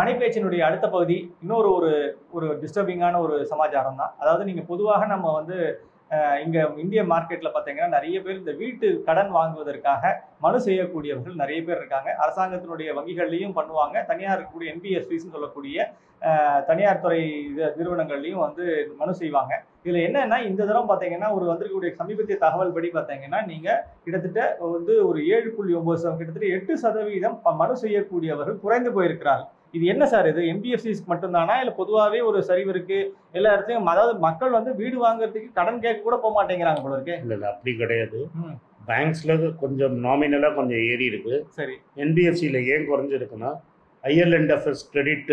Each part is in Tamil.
மணிப்பேச்சினுடைய அடுத்த பகுதி இன்னொரு ஒரு ஒரு டிஸ்டர்பிங்கான ஒரு சமாச்சாரம் தான். அதாவது நீங்க பொதுவாக நம்ம வந்து இங்க இந்திய மார்க்கெட்ல பார்த்தீங்கன்னா நிறைய பேர் இந்த வீட்டு கடன் வாங்குவதற்காக மனு செய்யக்கூடியவர்கள் நிறைய பேர் இருக்காங்க. அரசாங்கத்தினுடைய வங்கிகள்லையும் பண்ணுவாங்க. தனியார் இருக்கக்கூடிய என்பிஎஸ்பிஸ்ன்னு சொல்லக்கூடிய தனியார் துறை நிறுவனங்கள்லையும் வந்து மனு செய்வாங்க. இதுல என்னன்னா இந்த தடவை பார்த்தீங்கன்னா ஒரு வந்திருக்கக்கூடிய சமீபத்திய தகவல் படி பார்த்தீங்கன்னா நீங்க கிட்டத்தட்ட வந்து ஒரு 7.9% கிட்டத்தட்ட 8% மனு செய்யக்கூடியவர்கள் குறைந்து போயிருக்கிறார்கள். இது என்ன சார் இது என்பிஎஃப்சிஸ்க்கு மட்டும்தானா இல்லை பொதுவாகவே ஒரு சரிவு இருக்கு எல்லா இடத்துலையும்? அதாவது மக்கள் வந்து வீடு வாங்குறதுக்கு கடன் கேட்க கூட போக மாட்டேங்கிறாங்க போல இருக்கு. இல்லை அப்படி கிடையாது. பேங்க்ஸ்ல கொஞ்சம் நாமினலாக கொஞ்சம் ஏறி இருக்கு. சரி. என்பிஎஃப்சியில் ஏன் குறைஞ்சிருக்குன்னா ஐஎல்என்எஃப்எஸ் கிரெடிட்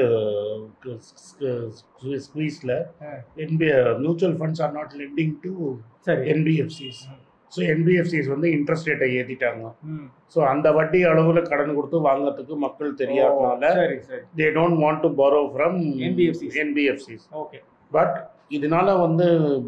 ஸ்குவீஸில் mutual funds are not lending to NBFCs. So NBFCs வந்து இன்ட்ரெஸ்ட் ரேட்டை ஏற்றிட்டாங்க. ஸோ அந்த வட்டி அளவில் கடன் கொடுத்து வாங்கிறதுக்கு மக்கள் தெரியாதனால they don't want to borrow from NBFCs. But இதனால வந்து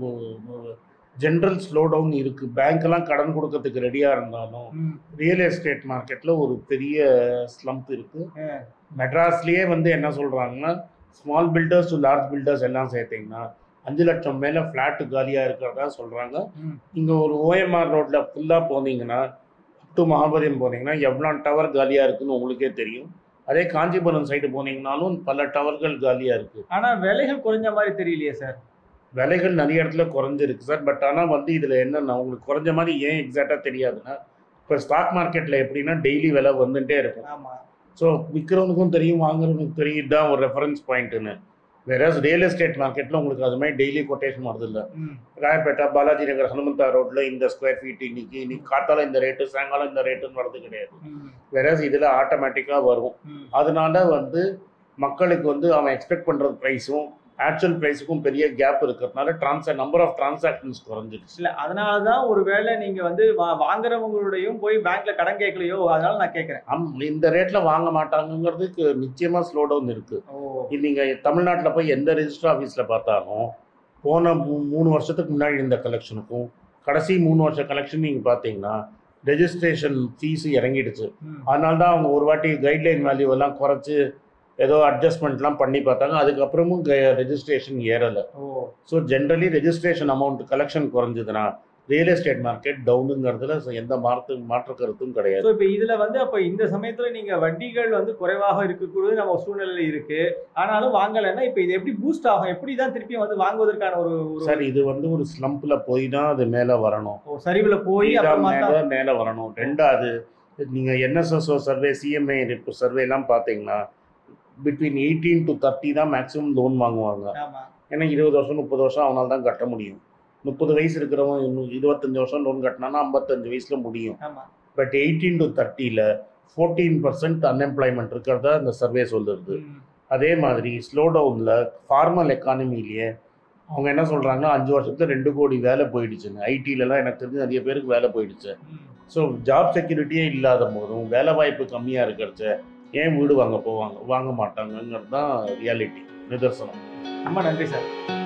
ஜென்ரல் ஸ்லோ டவுன் இருக்கு. பேங்க்லாம் கடன் கொடுக்கறதுக்கு ரெடியாக இருந்தாலும் ரியல் எஸ்டேட் மார்க்கெட்டில் ஒரு பெரிய ஸ்லம்ப் இருக்கு. மெட்ராஸ்லேயே வந்து என்ன சொல்கிறாங்கன்னா small builders to large builders எல்லாம் சேர்த்திங்கன்னா 5 லட்சம் மேலே ஃப்ளாட்டு காலியாக இருக்கிறதா சொல்கிறாங்க. இங்கே ஒரு ஓஎம்ஆர் ரோட்டில் ஃபுல்லாக போனீங்கன்னா டு மகாபலியம் போனீங்கன்னா எவ்வளோ டவர் காலியாக இருக்குன்னு உங்களுக்கே தெரியும். அதே காஞ்சிபுரம் சைடு போனீங்கன்னாலும் பல டவர்கள் காலியாக இருக்குது. ஆனால் விலைகள் குறைஞ்ச மாதிரி தெரியலையே சார்? விலைகள் நிறைய இடத்துல குறைஞ்சிருக்கு சார். பட் ஆனால் வந்து இதில் என்னென்னா உங்களுக்கு குறைஞ்ச மாதிரி ஏன் எக்ஸாக்டாக தெரியாதுன்னா இப்போ ஸ்டாக் மார்க்கெட்டில் எப்படின்னா டெய்லி விலை வந்துட்டே இருக்கும். ஸோ விற்கிறவனுக்கும் தெரியும் வாங்குறவனுக்கும் தெரியும், இதுதான் ஒரு ரெஃபரன்ஸ் பாயிண்ட்டுன்னு. வேற ரியல் எஸ்டேட் மார்க்கெட்டில் உங்களுக்கு அது மாதிரி டெய்லி கொட்டேஷன் வருது இல்லை. ராயப்பேட்டா பாலாஜி நகர் ஹனுமந்தா ரோட்டில் இந்த ஸ்கொயர் ஃபீட் இன்னைக்கு காத்தால இந்த ரேட்டு சாயங்காலம் இந்த ரேட்டுன்னு வரது கிடையாது. வேற இதில் ஆட்டோமேட்டிக்காக வரும். அதனால வந்து மக்களுக்கு வந்து அவன் எக்ஸ்பெக்ட் பண்ணுற ப்ரைஸும் ஆக்சுவல் ப்ரைஸுக்கும் பெரிய கேப் இருக்கிறதுனால நம்பர் ஆஃப் டிரான்சாக்ஷன்ஸ் குறைஞ்சிருச்சு. இல்லை அதனால தான் ஒரு வேளை நீங்கள் வந்து வாங்குறவங்களுடையும் போய் பேங்க்ல கடன் கேட்கலையோ, அதனால நான் கேட்குறேன். இந்த ரேட்டில் வாங்க மாட்டாங்கிறதுக்கு நிச்சயமாக ஸ்லோ டவுன் இருக்கு. நீங்கள் தமிழ்நாட்டில் போய் எந்த ரெஜிஸ்டர் ஆஃபீஸில் பார்த்தாலும் போன 3 வருஷத்துக்கு முன்னாடி இந்த கலெக்ஷனுக்கும் கடைசி 3 வருஷ கலெக்ஷன் நீங்கள் பார்த்தீங்கன்னா ரெஜிஸ்ட்ரேஷன் ஃபீஸு இறங்கிடுச்சு. அதனால தான் அவங்க ஒரு வாட்டி கைட்லைன் வேல்யூ எல்லாம் குறைச்சி ஏதோ அட்ஜஸ்ட்மெண்ட்லாம் பண்ணி பார்த்தாங்க. அதுக்கப்புறமும் ரெஜிஸ்ட்ரேஷன் ஏறலை. So generally registration amount collection குறைஞ்சதுன்னா ரியல் எஸ்டேட் மார்க்கெட் டவுனுங்கிறதுல எந்த மாற்று கருத்தும் கிடையாது. இப்போ இதில் வந்து அப்போ இந்த சமயத்தில் நீங்கள் வட்டிகள் வந்து குறைவாக இருக்கக்கூடிய நம்ம சூழ்நிலையில் இருக்கு, ஆனாலும் வாங்கலைன்னா இப்போ இது எப்படி பூஸ்ட் ஆகும்? எப்படி தான் திருப்பி வந்து வாங்குவதற்கான ஒரு சார் இது வந்து ஒரு ஸ்லம்பில் போய் தான் அது மேலே வரணும். சரிவில் போய் மேலே வரணும். ரெண்டாவது நீங்கள் என்எஸ்எஸ்ஓ சர்வே சிஎம்ஐ சர்வேலாம் பார்த்தீங்கன்னா பிட்வீன் 18 to 30 தான் மேக்ஸிமம் லோன் வாங்குவாங்க. ஏன்னா 20 வருஷம் 30 வருஷம் அவனால தான் கட்ட முடியும். 30 வயசு இருக்கிறவன் 25 வருஷம் லோன் கட்டினான்னா 55 வயசுல முடியும். பட் 18 to 30ல 14% அன்எம்ப்ளாய்மெண்ட் இருக்கிறதா இந்த சர்வே சொல்லுறது. அதே மாதிரி ஸ்லோ டவுனில் ஃபார்மல் எக்கானமிலேயே அவங்க என்ன சொல்கிறாங்கன்னா 5 வருஷத்துல 2 கோடி வேலை போயிடுச்சுங்க. ஐடிலலாம் எனக்கு தெரிஞ்சு நிறைய பேருக்கு வேலை போயிடுச்சு. ஸோ ஜாப் செக்யூரிட்டியே இல்லாத போதும் வேலை வாய்ப்பு கம்மியாக இருக்கிறச்ச ஏன் வீடு வாங்க மாட்டாங்கங்கிறது தான் ரியாலிட்டி, நிதர்சனம். ரொம்ப நன்றி சார்.